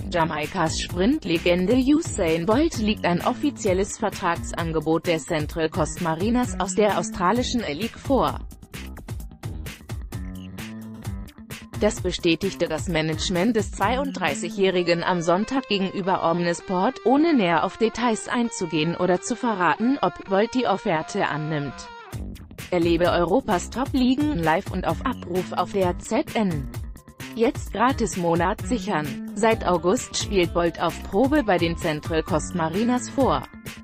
Jamaikas Sprintlegende Usain Bolt liegt ein offizielles Vertragsangebot der Central Coast Mariners aus der australischen A-League vor. Das bestätigte das Management des 32-Jährigen am Sonntag gegenüber Omnisport, ohne näher auf Details einzugehen oder zu verraten, ob Bolt die Offerte annimmt. Erlebe Europas Top-Ligen live und auf Abruf auf der ZN. Jetzt Gratis-Monat sichern. Seit August spielt Bolt auf Probe bei den Central Coast Mariners vor.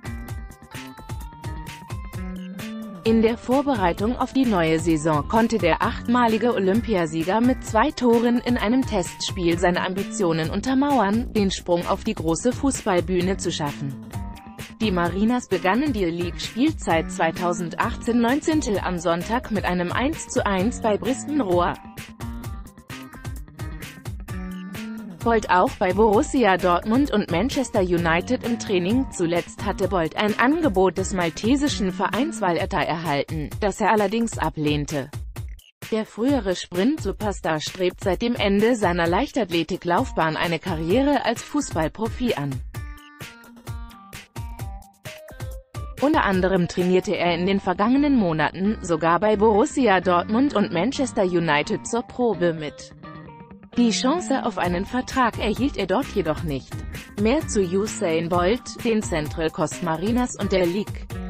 In der Vorbereitung auf die neue Saison konnte der achtmalige Olympiasieger mit 2 Toren in einem Testspiel seine Ambitionen untermauern, den Sprung auf die große Fußballbühne zu schaffen. Die Mariners begannen die League-Spielzeit 2018-19 am Sonntag mit einem 1:1 bei Bristol Roar. Bolt auch bei Borussia Dortmund und Manchester United im Training. Zuletzt hatte Bolt ein Angebot des maltesischen Vereins Valletta erhalten, das er allerdings ablehnte. Der frühere Sprint-Superstar strebt seit dem Ende seiner Leichtathletik-Laufbahn eine Karriere als Fußballprofi an. Unter anderem trainierte er in den vergangenen Monaten sogar bei Borussia Dortmund und Manchester United zur Probe mit. Die Chance auf einen Vertrag erhielt er dort jedoch nicht. Mehr zu Usain Bolt, den Central Coast Mariners und der League.